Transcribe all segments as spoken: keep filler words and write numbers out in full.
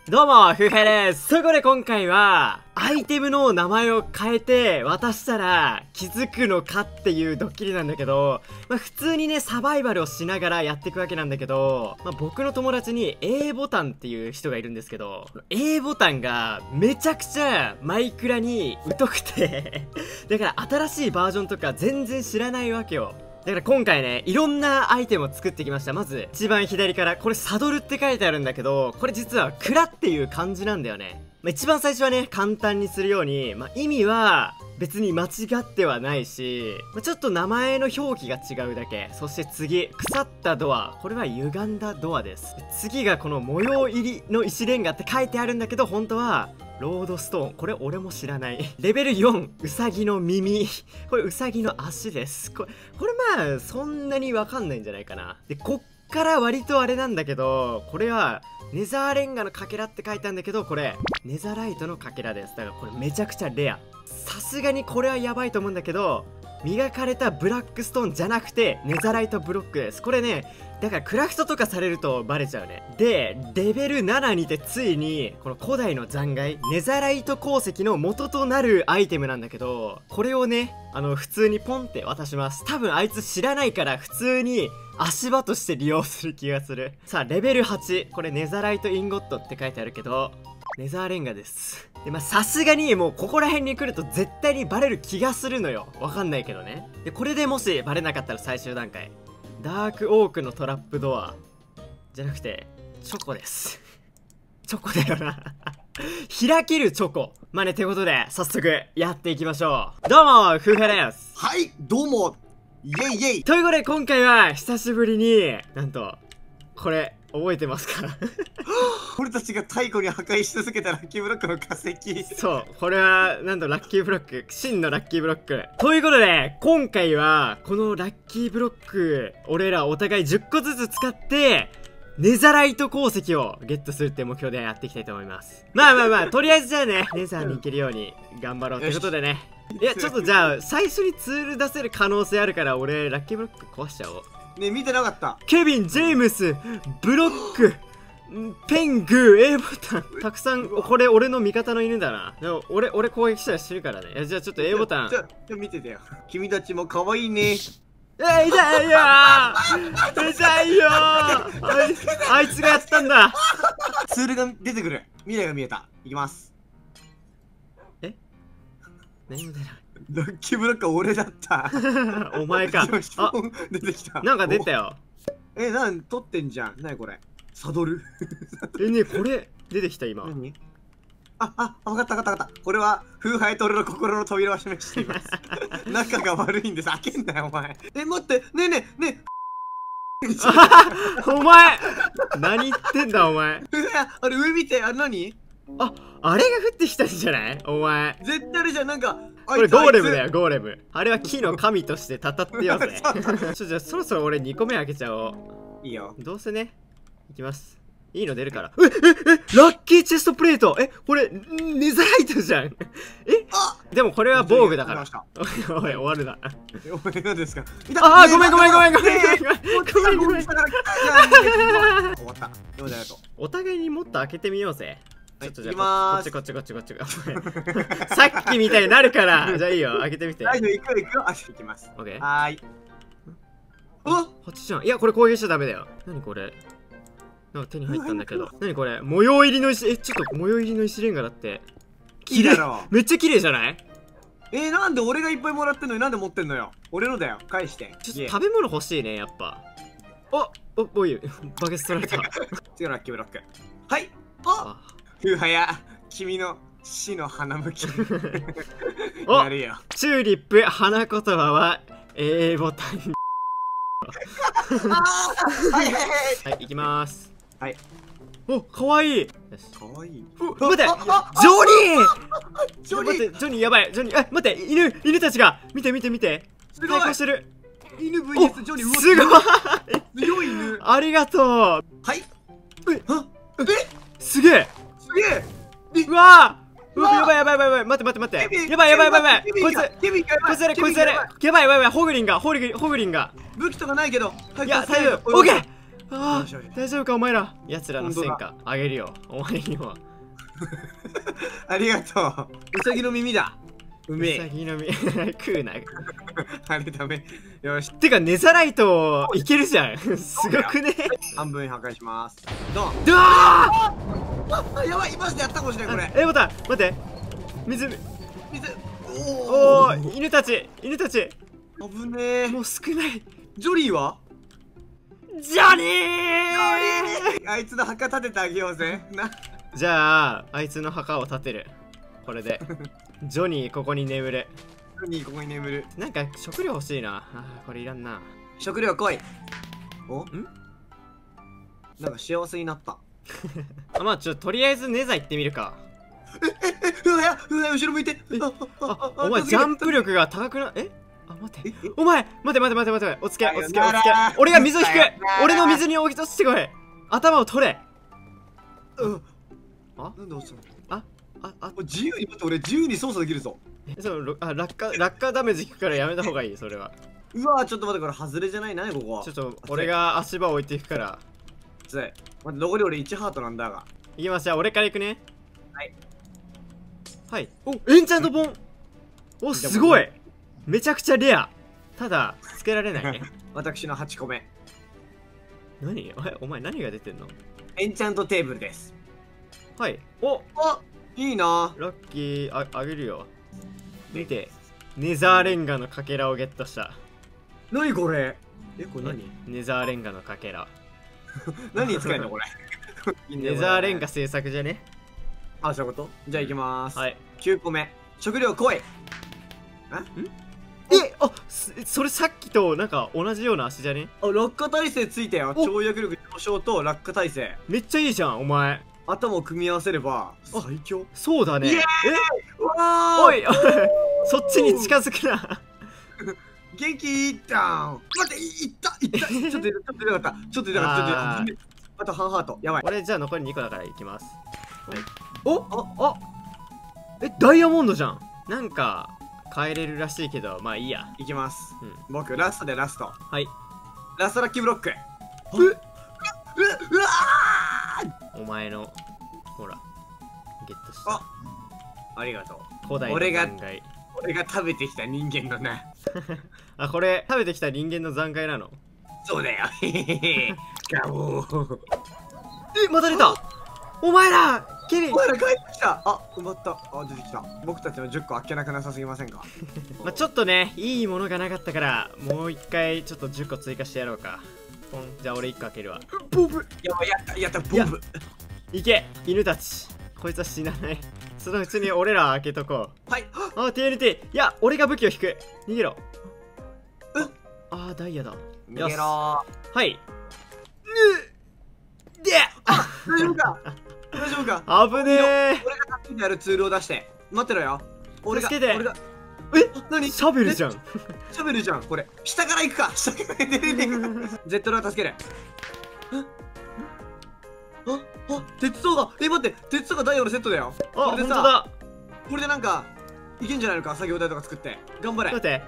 どうも、ふうへいです。ということで今回は、アイテムの名前を変えて渡したら気づくのかっていうドッキリなんだけど、まあ普通にね、サバイバルをしながらやっていくわけなんだけど、まあ僕の友達に A ボタンっていう人がいるんですけど、A ボタンがめちゃくちゃマイクラに疎くて、だから新しいバージョンとか全然知らないわけよ。だから今回ね、いろんなアイテムを作ってきました。まず、一番左から、これサドルって書いてあるんだけど、これ実は蔵っていう漢字なんだよね。まあ、一番最初はね、簡単にするように、まあ、意味は別に間違ってはないし、まあ、ちょっと名前の表記が違うだけ。そして次、腐ったドア。これは歪んだドアです。次がこの模様入りの石レンガって書いてあるんだけど、本当は、ロードストーン。これ俺も知らない。レベルよん、ウサギの耳。これウサギの足です。これ、これまあ、そんなにわかんないんじゃないかな。で、こっから割とあれなんだけど、これは、ネザーレンガのかけらって書いてあるんだけど、これ、ネザライトのかけらです。だからこれめちゃくちゃレア。さすがにこれはやばいと思うんだけど、磨かれたブラックストーンじゃなくて、ネザライトブロックです。これね、だからクラフトとかされるとバレちゃうね。で、レベルななにてついに、この古代の残骸、ネザライト鉱石の元となるアイテムなんだけど、これをね、あの、普通にポンって渡します。多分あいつ知らないから、普通に足場として利用する気がする。さあ、レベルはち。これネザライトインゴットって書いてあるけど、ネザーレンガです。で、まあ、さすがにもうここら辺に来ると絶対にバレる気がするのよ。わかんないけどね。で、これでもしバレなかったら最終段階。ダークオークのトラップドア。じゃなくて、チョコです。チョコだよな。開けるチョコ。まあね、ってことで、早速、やっていきましょう。どうも、ふうへいです。 はい、どうも。イェイイェイ。 ということで、今回は、久しぶりに、なんと、これ、覚えてますか？ 俺たちが太古に破壊し続けたラッキーブロックの化石。 そう、これは、なんとラッキーブロック、真のラッキーブロック。ということで、今回は、このラッキーブロック、俺らお互いじゅっこずつ使って、ネザライト鉱石をゲットするって目標でやっていきたいと思います。まあまあまあ、とりあえずじゃあね、ネザーに行けるように頑張ろうってことでね。いや、ちょっとじゃあ、最初にツール出せる可能性あるから、俺、ラッキーブロック壊しちゃおう。 ねえ、見てなかった。 ケビン、ジェームス、ブロック、ペング、A ボタン、たくさん、これ俺の味方の犬だな。でも俺、俺攻撃したら死ぬからね。じゃあちょっと A ボタン。 じゃあ、じゃあ見ててよ。君たちも可愛いね。 え、痛いよー痛いよーあい、あいつがやったんだ。 ツールが出てくる。未来が見えた。いきます。 え何も出ない。 ラッキーブロックは俺だった。 お前か。 あ、出てきた。 なんか出たよ。 え、なん、取ってんじゃん。なにこれ。サドル。 え、ね、これ、出てきた今。 何？あ、あ、わかったわかったわかった。これは、風ハイトルの心の扉を示しています。仲が悪いんです。開けんなよ、お前。え、待って、ねえねえ、ねえ。 お前何言ってんだ、お前。 あれ、上見て、あれ何？ あ、あれが降ってきたんじゃないお前。 絶対あれじゃん、なんか。 これゴーレムだよ、ゴーレム。あれは木の神としてたたってようぜ。ちょ、じゃあそろそろ俺にこめ開けちゃおう。いいよ。 どうせね。いきます。いいの出るから。え、え、え、ラッキーチェストプレート。え、これ、ネザライトじゃん。えでもこれは防具だから。おい、終わるな。 お前何ですか？ ああ、ごめんごめんごめんごめんごめんごめんごめん。終わった。どうだよと。 お互いにもっと開けてみようぜ。ちょっとじゃあ、こっちこっちこっちこっちこっち。さっきみたいになるから。じゃあいいよ、開けてみて。 大丈夫、行くよ行くよ。あ、行きます。 オッケー。 はーい。あ、 はちじゃん。いや、これ攻撃しちゃダメだよ。なにこれ。なんか手に入ったんだけど。なにこれ、模様入りの石、え、ちょっと模様入りの石レンガだって。 綺麗だろ。 めっちゃ綺麗じゃない？ えー、なんで俺がいっぱいもらってんのになんで持ってんのよ。俺のだよ。返して。 ちょっと食べ物欲しいね、やっぱ。おお、おい、バケツ取られた。 次のラッキーブロック。はい。あ、ふはや、君の死の花向き。やるよ。 チューリップ、花言葉は A ボタン。 はいはいはい。 はい、行きます。 はい。 お、かわいい。 かわいい。 待って、ジョニー。 ジョニー。 待って、ジョニーやばい、ジョニー、え、待って、犬、犬たちが、見て見て見て。対抗してる。 犬 ブイエス ジョニー。 すごい。 強い犬。 ありがとう。 はい。え、え、 すげえ。 すげえ。 うわー。うわ、やばいやばいやばいやばい。待って待って待って。やばいやばいやばいやばい。こいつ、こいつあれ、こいつあれ。やばいやばいやばい。ホグリンが、ホグリンが。 武器とかないけど。 いや、大丈夫。オッケー。 あよしよしあ、大丈夫かお前ら。奴らの戦果あげるよ、お前にも。 ありがとう。ウサギの耳だ。うめウサえ。 ギの実食うな。 あれダメ。よし。 てかネザライトいけるじゃん。すごくね。 半分破壊します。ドン。 うわああ、やばい、マジでやったかもしれない、これ。 え、ボタン待って。水、 水。 おおお、犬たち、犬たち。 お。危ねえ。 もう少ない。 ジョリーはジョニー。 あいつの墓立ててあげようぜ。な。 じゃあ、あいつの墓を建てる。これで。ジョニー、ここに眠る。 ジョニー、ここに眠る。 なんか食料欲しいな。あー、これいらんな。 食料来い。おんなんか幸せになった。 あ、まあ、ちょっととりあえずネザ行ってみるか。 え、うわや、うわや、後ろ向いて。ああ、お前ジャンプ力が高くな、えあ、待ってええ。 お前待て待て待て待て。おつけ、おつけ、おさよなつけら。 俺が水を引く。 さよなら俺の水に落ちてこい。頭を取れ。 うんあなんで落ちたのあ、あ、あ、 自由に、待って、俺自由に操作できるぞ。 えそう、ろあ、落下、落下ダメージ効くからやめた方がいい、それは。 うわちょっと待って、これ外れじゃないな、ここ。 ちょっと、俺が足場を置いていくから。 つい。待って、残り俺いちハートなんだが。 いきます、じゃあ俺から行くね。 はい。 はい。お、エンチャント本。お、すごい。めちゃくちゃレア。ただ、つけられないね。 私のはちこめ。 何お前、お前何が出てんの？ エンチャントテーブルです。 はい。お、 あいいな。 ラッキー、あ、あげるよ。見て。ネザーレンガのかけらをゲットした。 何これえ、これ何ネザーレンガのかけら。 何に使えんのこれ。 ネザーレンガ製作じゃね？ あ、そういうことじゃあ行きまーす。 はい。 きゅうこめ。食料来い。 え、あ、すそれさっきとなんか同じような足じゃね？ あ、落下耐性ついたよ。 お跳躍力上昇と落下耐性。 めっちゃいいじゃん、お前。 頭を組み合わせれば最強。 そうだね。 イエーイえ、 わーおい、おいそっちに近づくな。 元気いったん。待って、いいったいったちょっと出なかった。ちょっと出なかった。ちょっと出なかった。ちょっと出なかったあと半ハート。やばい。 俺じゃあ残りにこだからいきます。 はいおあえ、ダイヤモンドじゃん。なんか変えれるらしいけど、まあいいや。 いきます。 うん僕、ラストでラスト。 はい。 ラストラッキーブロック。ううううわお前のほらゲットしたあありがとう。 古代の俺が残骸。 俺が食べてきた人間のな。 あ、これ食べてきた人間の残骸なの？ そうだよ。ガオー。 え、また出た。お前らケリー。 お前ら帰ってきた。あ、埋まった。あ、出てきた。僕たちのじゅっこあっけなくなさすぎませんか？ まあちょっとね、いいものがなかったからもう一回ちょっとじゅっこ追加してやろうか。ポン。じゃあ俺いっこ開けるわ。ボブ。 やばい、やった、やった、ボブ。 いけ犬たち。こいつは死なない。そのうちに俺ら開けとこう。 はい。 あ、ティーエヌティー。いや、俺が武器を引く。逃げろ。 えああ、ダイヤだ。 逃げろー。 はい。ぬであ、大丈夫か大丈夫か危ねえ。 俺が助けてやるツールを出して待ってろよ。俺が助けて俺がえ、 何シャベルじゃん。 シャベルじゃんこれ。下から行くか。下から出てくる。Z が助ける。ああ鉄道がえ待って鉄道がダイヤのセットだよ。 あ、 これでさ本当だ。 これでなんかいけんじゃないのか。作業台とか作って頑張れ。 待って。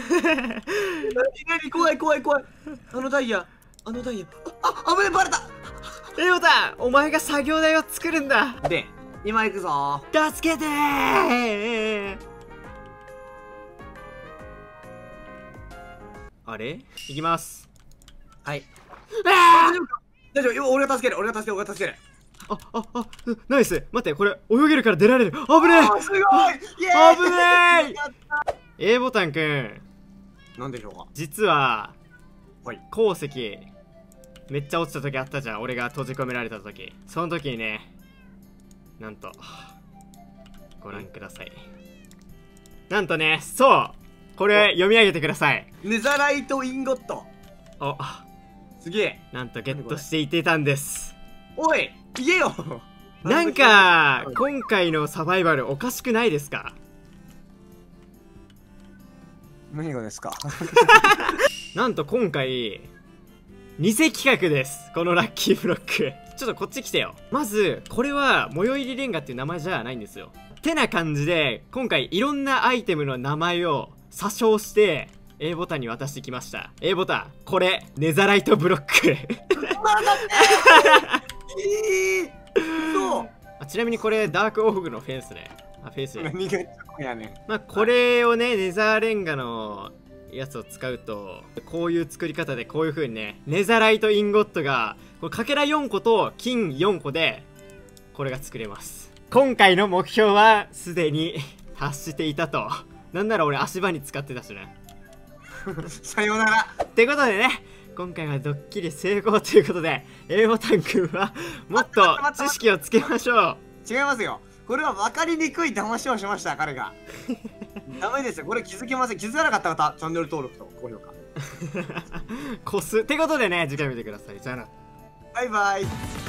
何怖い怖い怖い。あのダイヤあのダイヤああ危ねえバレた。 えよた、お前が作業台を作るんだ。 で今行くぞ。 助けてー。あれ行きます。 はいあ大丈夫か大丈夫。今俺が助ける俺が助ける俺が助ける。 あ、あ、あ、ナイス。待って、これ泳げるから出られる。危ねえ。 あすごいイエーイ危ねえ。A ボタンくん、 なんでしょうか。 実ははい鉱石めっちゃ落ちた時あったじゃん。俺が閉じ込められた時。その時にね、なんとご覧ください。なんとね、そうこれ読み上げてください。 ネザライトインゴット。 お、 すげえ。 なんとゲットしていてたんです。 おい言えよ。 なんか今回のサバイバルおかしくないですか？ 何がですか。 なんと今回偽企画です。このラッキーブロック。ちょっとこっち来てよ。まずこれは模様入りレンガっていう名前じゃないんですよ。てな感じで今回いろんなアイテムの名前を詐称して A ボタンに渡してきました。 A ボタン、これネザライトブロックまだねえー、そうあ、ちなみにこれダークオーグのフェンスね。あ、フェンスね。 何がチョコやねん。 まあこれをね、ネザーレンガのやつを使うとこういう作り方で、こういう風にね、ネザライトインゴットがこれかけらよんこと金よんこでこれが作れます。今回の目標はすでに達していたと。なんなら俺足場に使ってたしねさようなら。 ってことでね、今回はドッキリ成功ということで A ボタンくんはもっと知識をつけましょう。 違いますよ、これは分かりにくい騙しをしました、彼がダメですよ、これ気づけません。気づかなかった方、チャンネル登録と高評価こすってことでね、次回見てください。じゃあな。 バイバイ。